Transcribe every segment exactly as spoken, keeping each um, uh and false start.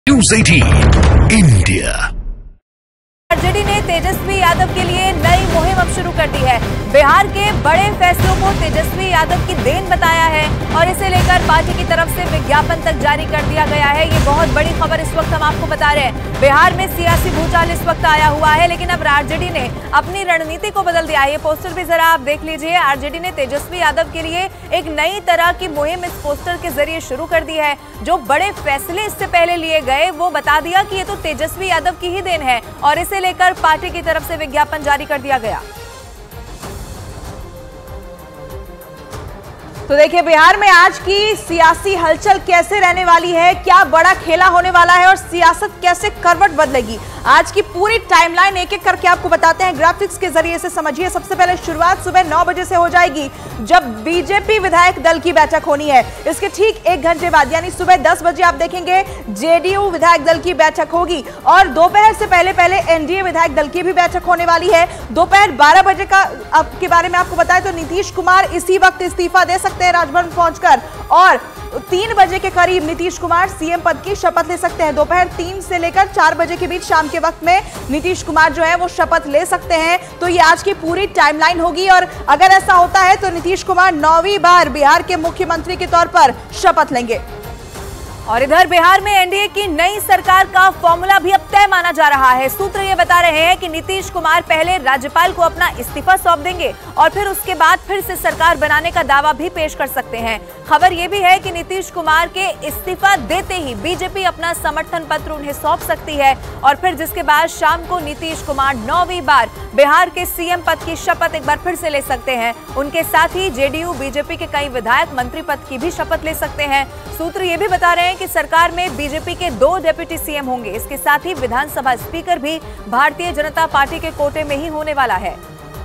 News अठारह India. RJD ने तेजस्वी यादव के लिए नई मुहिम अब शुरू कर दी है। बिहार के बड़े फैसलों को तेजस्वी यादव की देन बताया है और इसे लेकर पार्टी की तरफ से विज्ञापन तक जारी कर दिया गया है। ये बहुत बड़ी खबर इस वक्त हम आपको बता रहे हैं। बिहार में सियासी भूचाल इस वक्त आया हुआ है, लेकिन अब आरजेडी ने अपनी रणनीति को बदल दिया है। ये पोस्टर भी जरा आप देख लीजिए। आरजेडी ने तेजस्वी यादव के लिए एक नई तरह की मुहिम इस पोस्टर के जरिए शुरू कर दी है। जो बड़े फैसले इससे पहले लिए गए वो बता दिया कि ये तो तेजस्वी यादव की ही देन है और इसे लेकर पार्टी की तरफ से विज्ञापन जारी कर दिया गया। तो देखिए बिहार में आज की सियासी हलचल कैसे रहने वाली है, क्या बड़ा खेला होने वाला है और सियासत कैसे करवट बदलेगी, आज की पूरी टाइमलाइन एक एक करके आपको बताते हैं। ग्राफिक्स के जरिए से समझिए। सबसे पहले शुरुआत सुबह नौ बजे से हो जाएगी, जब बीजेपी विधायक दल की बैठक होनी है। इसके ठीक एक घंटे बाद यानी सुबह दस बजे आप देखेंगे जेडीयू विधायक दल की बैठक होगी और दोपहर से पहले पहले एनडीए विधायक दल की भी बैठक होने वाली है। दोपहर बारह बजे का अब के बारे में आपको बताएं तो नीतीश कुमार इसी वक्त इस्तीफा दे सकते हैं राजभवन पहुंचकर, और तीन बजे के करीब नीतीश कुमार सीएम पद की शपथ ले सकते हैं। दोपहर तीन से लेकर चार बजे के बीच शाम के वक्त में नीतीश कुमार जो है वो शपथ ले सकते हैं। तो ये आज की पूरी टाइमलाइन होगी और अगर ऐसा होता है तो नीतीश कुमार नौवीं बार बिहार के मुख्यमंत्री के तौर पर शपथ लेंगे। और इधर बिहार में एनडीए की नई सरकार का फॉर्मूला भी अब तय माना जा रहा है। सूत्र ये बता रहे हैं कि नीतीश कुमार पहले राज्यपाल को अपना इस्तीफा सौंप देंगे और फिर उसके बाद फिर से सरकार बनाने का दावा भी पेश कर सकते हैं। खबर ये भी है कि नीतीश कुमार के इस्तीफा देते ही बीजेपी अपना समर्थन पत्र उन्हें सौंप सकती है और फिर जिसके बाद शाम को नीतीश कुमार नौवीं बार बिहार के सीएम पद की शपथ एक बार फिर से ले सकते हैं। उनके साथ ही जेडीयू बीजेपी के कई विधायक मंत्री पद की भी शपथ ले सकते हैं। सूत्र ये भी बता रहे हैं कि सरकार में बीजेपी के दो डिप्टी सीएम होंगे। इसके साथ ही विधानसभा स्पीकर भी भारतीय जनता पार्टी के कोटे में ही होने वाला है।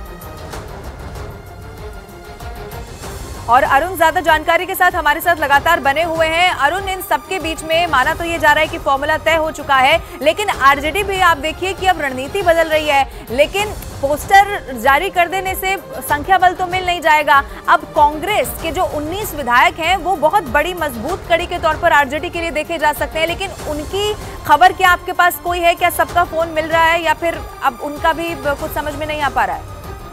और अरुण ज्यादा जानकारी के साथ हमारे साथ लगातार बने हुए हैं। अरुण, इन सबके बीच में माना तो ये जा रहा है कि फॉर्मूला तय हो चुका है, लेकिन आरजेडी भी आप देखिए कि अब रणनीति बदल रही है। लेकिन पोस्टर जारी कर देने से संख्या बल तो मिल नहीं जाएगा। अब कांग्रेस के जो उन्नीस विधायक हैं वो बहुत बड़ी मजबूत कड़ी के तौर पर आरजेडी के लिए देखे जा सकते हैं, लेकिन उनकी खबर क्या आपके पास कोई है? क्या सबका फोन मिल रहा है या फिर अब उनका भी कुछ समझ में नहीं आ पा रहा है?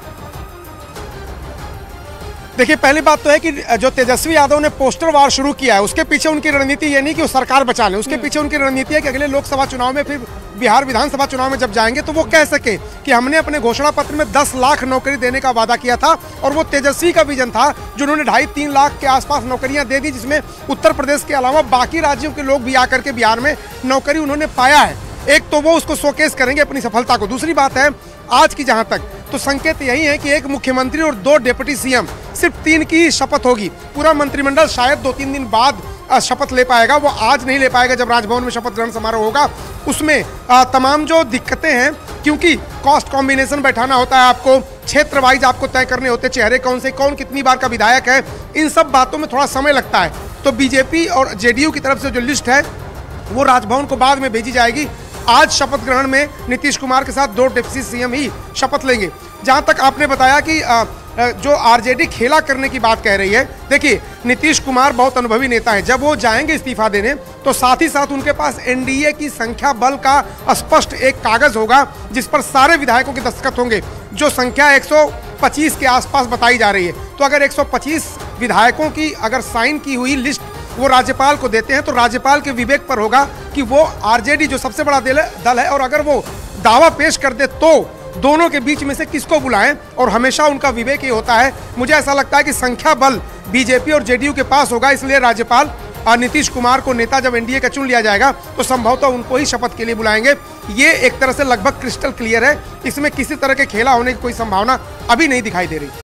देखिए, पहली बात तो है कि जो तेजस्वी यादव ने पोस्टर वार शुरू किया है उसके पीछे उनकी रणनीति ये नहीं कि वो सरकार बचा ले, उसके पीछे उनकी रणनीति है कि अगले लोकसभा चुनाव में फिर बिहार विधानसभा चुनाव में जब जाएंगे तो वो कह सके कि हमने अपने घोषणा पत्र में दस लाख नौकरी देने का वादा किया था और वो तेजस्वी का विजन था जो उन्होंने ढाई तीन लाख के आसपास नौकरियां दे दी, जिसमें उत्तर प्रदेश के अलावा बाकी राज्यों के लोग भी आकर के बिहार में नौकरी उन्होंने पाया है। एक तो वो उसको शोकेस करेंगे अपनी सफलता को। दूसरी बात है आज की जहां तक तो संकेत यही है कि एक मुख्यमंत्री और दो डिप्टी सीएम, सिर्फ तीन की शपथ होगी। पूरा मंत्रिमंडल शायद दो तीन दिन बाद शपथ ले पाएगा, वो आज नहीं ले पाएगा। जब राजभवन में शपथ ग्रहण समारोह होगा उसमें तमाम जो दिक्कतें हैं, क्योंकि कॉस्ट कॉम्बिनेशन बैठाना होता है, आपको क्षेत्र वाइज आपको तय करने होते चेहरे कौन से, कौन कितनी बार का विधायक है, इन सब बातों में थोड़ा समय लगता है। तो बीजेपी और जेडीयू की तरफ से जो लिस्ट है वो राजभवन को बाद में भेजी जाएगी। आज शपथ ग्रहण में नीतीश कुमार के साथ दो डिप्टी सीएम ही शपथ लेंगे। जहां तक आपने बताया कि जो आरजेडी खेला करने की बात कह रही है, देखिए नीतीश कुमार बहुत अनुभवी नेता है। जब वो जाएंगे इस्तीफा देने तो साथ ही साथ उनके पास एनडीए की संख्या बल का स्पष्ट एक कागज होगा जिस पर सारे विधायकों के दस्तखत होंगे, जो संख्या एक सौ पच्चीस के आसपास बताई जा रही है। तो अगर एक सौ पच्चीस विधायकों की अगर साइन की हुई लिस्ट वो राज्यपाल को देते हैं तो राज्यपाल के विवेक पर होगा कि वो आरजेडी जो सबसे बड़ा दल है और अगर वो दावा पेश कर दे तो दोनों के बीच में से किसको बुलाएं, और हमेशा उनका विवेक ये होता है। मुझे ऐसा लगता है कि संख्या बल बीजेपी और जेडीयू के पास होगा, इसलिए राज्यपाल नीतीश कुमार को नेता जब एनडीए का चुन लिया जाएगा तो संभवतः उनको ही शपथ के लिए बुलाएंगे। ये एक तरह से लगभग क्रिस्टल क्लियर है, इसमें किसी तरह के खेला होने की कोई संभावना अभी नहीं दिखाई दे रही।